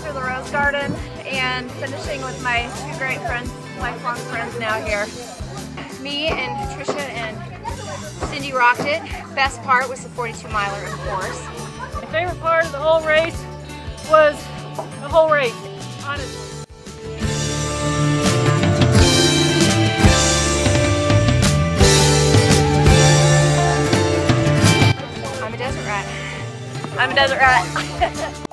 through the Rose Garden and finishing with my two great friends, lifelong friends now here. Me and Tricia and Cindi rocked it. Best part was the 42 miler, of course. My favorite part of the whole race was the whole race, honestly. I'm a desert rat. I'm a desert rat.